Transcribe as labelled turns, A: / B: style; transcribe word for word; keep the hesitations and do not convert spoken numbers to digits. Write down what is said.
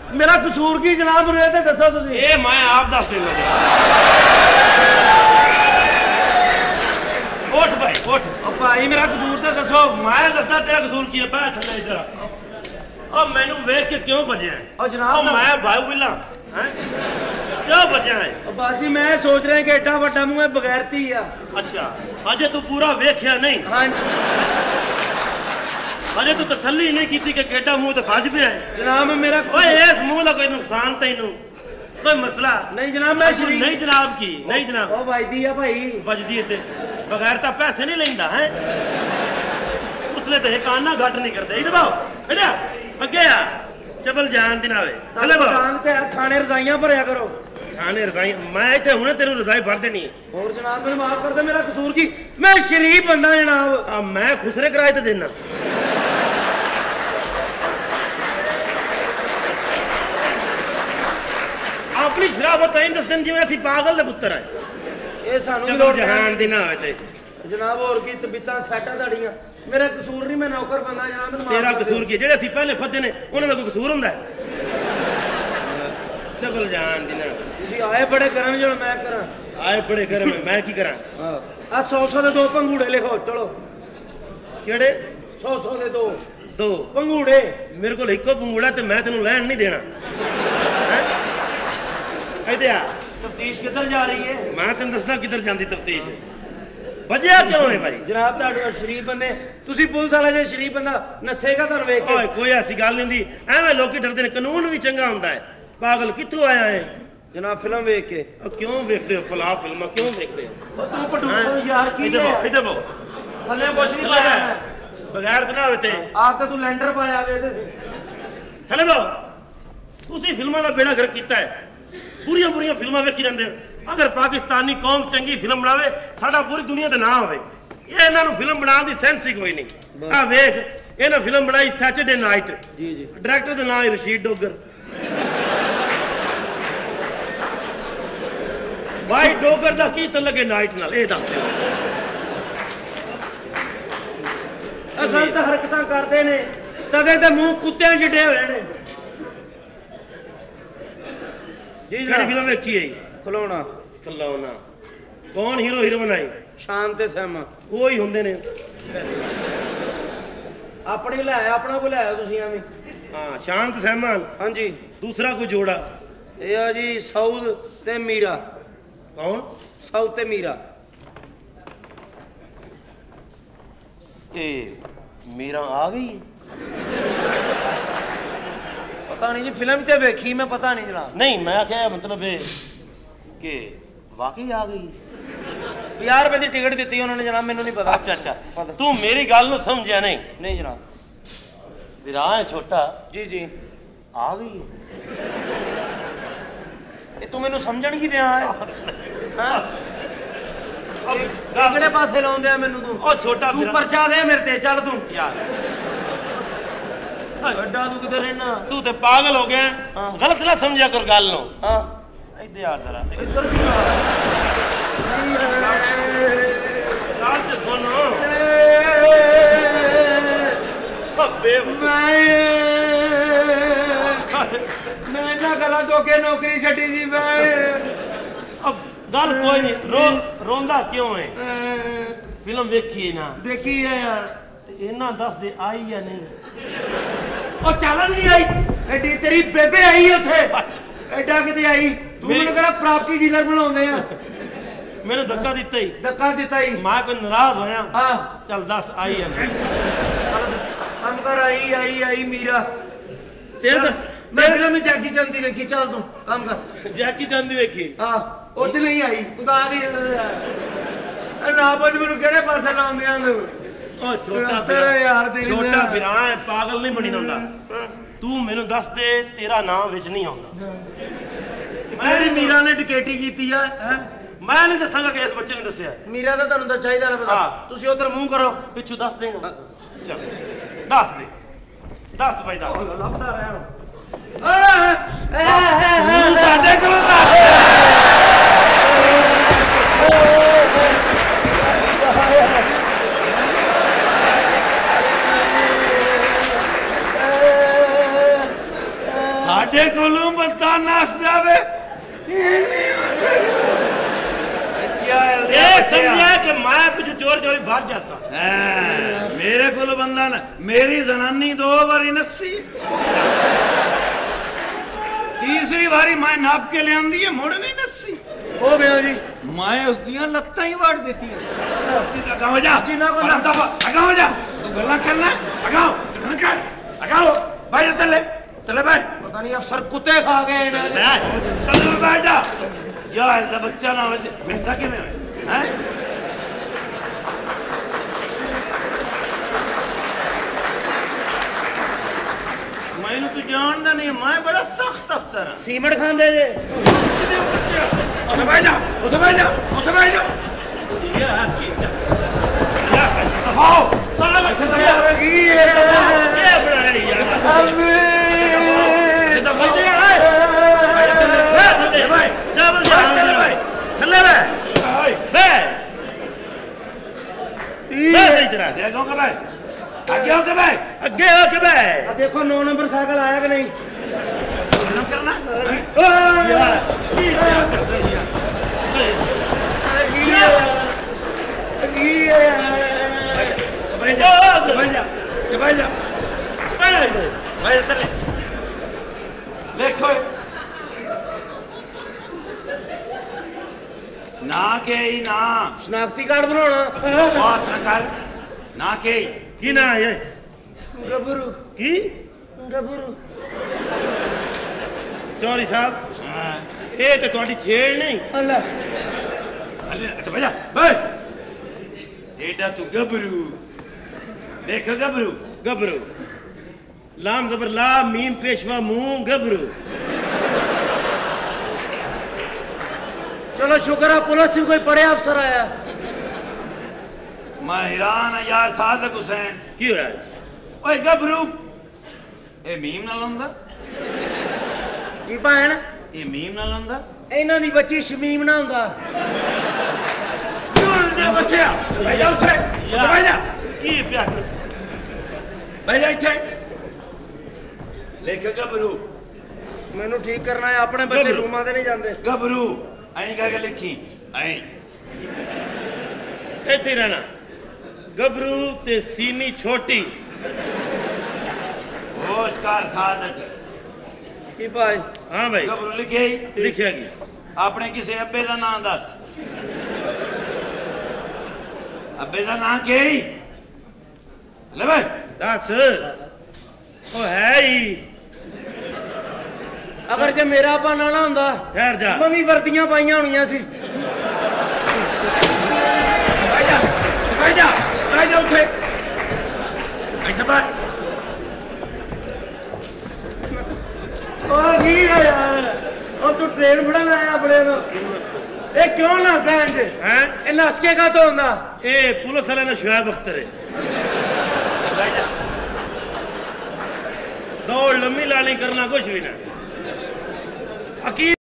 A: मेरा कसूर की जनाब रहे थे दसो तुसी
B: ए मैं आप दस देना उठ भाई उठ
A: भाई मेरा कसूर तो दसो
B: मैं दसदा तेरा कसूर की है बैठ थले इधर ओ मैनू देख के क्यों बजया है
A: ओ जनाब
B: मैं भाई बिल्ला हैं क्यों बजया है
A: बाजी मैं सोच रहा कि एडा बड़ा मुंह है बगैरती है
B: अच्छा अजे तू पूरा वेख्या नहीं
A: हां
B: अरे तू तसल्ली नहीं की कि केडा मुंह तो भज पे है
A: जनाब मेरा
B: ओए इस मुंह का कोई नुकसान तैनू कोई मसला
A: नहीं जनाब मैं शरीफ
B: नहीं जनाब की नहीं जनाब
A: ओ वजदी है भाई
B: वजदी है बगैर तो पैसे नहीं लेंदा है उसले तो एक आना घट नहीं करते इधर आओ इधर अगे आ चबल जान दिन आवे चले बा
A: टांग ते थाने रजाइयां भरया करो
B: थाने रजाई मैं इथे हुने तेरे रजाई भर देनी
A: और जनाब मेरे माफ कर दे मेरा कसूर की मैं शरीफ बंदा जनाब
B: आ मैं खुसरे किराए ते देना अपनी शराबत है दस दिन जिवें असि पागल दे पुत्तर है
A: ए सानू भी
B: लोड जहान दिन आवे ते
A: जनाब और की तबीयतां सेटा दाड़ियां मेरा कसूर नहीं मैं नौकर बंदा जनाब
B: तेरा कसूर की जेड़े असि पहले फदे ने उन्हां दा कोई कसूर हुंदा है चबल जान दिन
A: तुसी आए बड़े करम जो मैं करा
B: आए बड़े करम मैं की करा
A: हां आ सौ सौ दे दो पंगूड़े लिखो चलो
B: केड़े
A: सौ सौ दे दो
B: दो
A: पंगूड़े
B: मेरे को इको पंगूड़ा ते मैं तेनू लैन नहीं देना इधर आ
A: तफ्तीश किधर जा रही है
B: मैं तेन दसना किधर जाती तफ्तीश वजह क्यों है भाई
A: जनाब तुहाडे शरीफ बंदे तुसी पुलिस वाले जे शरीफ बंदा नसेगा तुहानू वेख के
B: ओए कोई ऐसी गल नहीं दी एवें लोकी डरदे ने कानून भी चंगा हुंदा है पागल कित्थों आया है
A: जनाब फिल्म वेख के
B: क्यों देखते हो फला फिल्म क्यों देखते हो
A: तू पटूसो यार की
B: इधर आओ इधर आओ
A: थल्ले कुछ नहीं पाया
B: बगैर तना होते
A: आप तो तू लैंडर पाया वे ते
B: थले बो तुसी फिल्मां दा बेड़ा गर्क कीता है पूरी पूरी फिल्मां वेखी जांदे अगर पाकिस्तानी कौम चंगी फिल्म बनावे साडा पूरी दुनिया ते ना होवे ये इन्हां नूं फिल्म बनाउण दी सेंस ही कोई नहीं आ वेख इन्हां फिल्म बनाई सैटरडे नाइट
A: जी जी
B: डायरेक्टर दा नाम है रशीद डोगर भाई डोगर दा की तलक है नाइट नाल ए दस
A: असल तो हरकतां करदे ने तदे ते मुंह कुत्तियां जिड्डे होए ने जी
B: केड़ी फिल्म देखी है
A: खलोना
B: खलौना कौन हीरो हीरो बनाई
A: शान ते सहमा
B: वो ही हुंदे ने
A: अपनी ले अपना को ले तुसी एवें
B: हां शांत सहमान
A: हां जी
B: दूसरा कोई जोड़ा
A: ए आ जी सऊद ते मीरा
B: कौन
A: सऊद ते मीरा
B: ए मीरा आ गई
A: पता नहीं जी फिल्म ते देखी मैं पता नहीं जनाब
B: नहीं मैं क्या मतलब है कि वाकई आ गई
A: पचास रुपए की टिकट दी उन्होंने जनाब मैनू नहीं पता
B: अच्छा अच्छा तू मेरी गल नूं समझिया नहीं
A: नहीं जनाब
B: विरा है छोटा
A: जी जी
B: आ गई
A: ये तू मैनू समझण की दिया है किहड़े पासे लाउंदे आ मैनू तू
B: ओ छोटा
A: तू परचा दे मेरे ते चल तू
B: यार
A: गड्ढा तू किधर रहना
B: तू ते पागल हो गया गलत ना समझा कर गल नो
A: हां
B: इधर आ जरा
A: इधर
B: गल ते सुनो
A: मैं ना गला तो के नौकरी छड़ी जी मैं
B: अब गल कोई नहीं रो रोंदा क्यों है फिल्म देखी है ना
A: देखी है यार
B: इन्ना दस दे आई या नहीं
A: ओ चल नहीं आई एडी तेरी बेबे आई उथे एडा किते आई तू ਮੈਨੂੰ ਕਹਿੰਦਾ ਪ੍ਰਾਪਰਟੀ ਡੀਲਰ ਬਣਾਉਂਦੇ ਆ
B: ਮੈਨੂੰ ਧੱਕਾ ਦਿੱਤਾ ਹੀ
A: ਧੱਕਾ ਦਿੱਤਾ ਹੀ
B: ਮੈਂ ਕੋਈ ਨਾਰਾਜ਼ ਹੋਇਆ
A: ਹਾਂ
B: ਚੱਲ ਦੱਸ ਆਈ ਆ
A: ਕੰਮ ਕਰ ਆਈ ਆਈ ਆਈ ਮੀਰਾ
B: ਤੇਰੇ
A: ਮੈਂ ਫਿਲਮ ਵਿੱਚ ਜੈਕੀ ਚੰਦ ਦੀ ਵੇਖੀ ਚੱਲ ਤੂੰ ਕੰਮ ਕਰ
B: ਜੈਕੀ ਚੰਦ ਦੀ ਵੇਖੀ
A: ਹਾਂ ਉਹ ਚ ਨਹੀਂ ਆਈ ਤੂੰ ਤਾਂ ਵੀ ਨਾ ਬੋਝ ਮੈਨੂੰ ਕਿਹੜੇ ਪਾਸੇ ਲਾਉਂਦੇ ਆਂ ਤੂੰ
B: ओ छोटा
A: तेरा यार तेरी
B: छोटा बिरा है पागल नहीं बनी होंदा तू मेनू दस दे तेरा नाम विच नहीं आउंदा
A: मेरी मीरा ने डकैती कीती है हैं
B: मैं नहीं दसांगा कि इस बच्चे ने दसया
A: मीरा दा ਤੁਹਾਨੂੰ ਤਾਂ ਚਾਹੀਦਾ ਨਾ ਪਤਾ ਤੁਸੀਂ ਉਧਰ ਮੂੰਹ ਕਰੋ
B: ਪਿੱਛੋਂ ਦੱਸ ਦੇਗਾ ਚੱਲ ਦੱਸ ਦੇ ਦੱਸ ਭਾਈ ਦੱਸ
A: ਲੱਭਦਾ ਰਹਿ ਸਾਡੇ ਕੋਲ ਤਾਂ ਤੁਹਾਡੇ ਕੋਲੋਂ ਬੰਦਾ ਨਸ ਜਾਵੇ
B: ਇਹ ਸਮਝਿਆ ਕਿ मैं पिछू चोर चोरी भाग जाता।
A: मेरे को बंदा न मेरी जनानी दो बारी नसी तीसरी बारी मैं नाप के ले आंदी है मुड़ नहीं नसी
B: हो गया जी
A: मैं उस दियां लत्तां ही वाड़ देती है अगाओ जा अगाओ जा तू गल्ला करना अगाओ कर अगाओ भाई चले चले भाई
B: पता नहीं अफसर कुत्ते खा गए
A: चल बैठ जा यार दा बच्चा ना मिलता किवें हैं मैनू तू जानदा नहीं मैं बड़ा सख्त अफसर हां
B: सीमेंट खांदे जे
A: उठे बैठ जा उठे बैठ जा उठे बैठ जा या की या दफाओ चल बैठ जा की है क्या बना रही यार अबे दफा दे भाई भाई जा बल जा भाई चले बे बे ये इधर आ देखो के भाई आगे हो के भाई आगे हो के भाई
B: अब देखो नौ नंबर साइकिल आया कि नहीं
A: करना
B: यार ये क्या कर रही है
A: भाई जा भाई जा भाई जा भाई चले देखो ना के ही ना
B: शनाख्ती कार्ड बनाना
A: पास न कर ना के
B: की ना है
A: गबरू
B: की
A: गबरू
B: चौरी साहब ये तो थोड़ी छेड़ नहीं
A: अल्लाह अल्लाह तो भैया भाई एटा तू गबरू देखो गबरू
B: गबरू लाम जबर ला मीम पेशवा मुंह गबरू चलो शुक्र है पुलिस से कोई बड़े अफसर आया
A: मैं हैरान है यार सादक हुसैन
B: की होया
A: ओए गबरू ए मीम नाल हुंदा
B: की भैन
A: ए मीम नाल हुंदा
B: इन्हां दी बच्ची शमीम ना हुंदा
A: चल दे बच्चा भैया उठे भैया
B: की प्या
A: भैया इथे देख गबरू
B: मैनू ठीक करना है अपने बच्चे रूमां ते नहीं जांदे
A: गबरू ऐं कह के लिखी ऐं
B: इत्थे रहना गबरू ते सीनी छोटी
A: होशकार सादक
B: की भाई हाँ भाई
A: गबरू लिखे
B: लिखिया गया
A: अपने किसी अब्बे का नाम दस अब्बे का नाम के ही ले भाई
B: दस ओ है ही अगर जे मेरा आपा ना ना हुंदा ठहर जा मम्मी वर्दियां पाइयां होणियां सी
A: भाई जा भाई जा भाई जा उठे ऐसे बात
B: ओ की है यार अब तू ट्रेन बड़ा लाया अपने को ए क्यों नसदा इंज हैं ए नस के का तो हुंदा ए पुलिस वाले ने शुएब अख्तर है
A: भाई जा
B: दौड़ लम्बी लानी करना कुछ भी ना अकील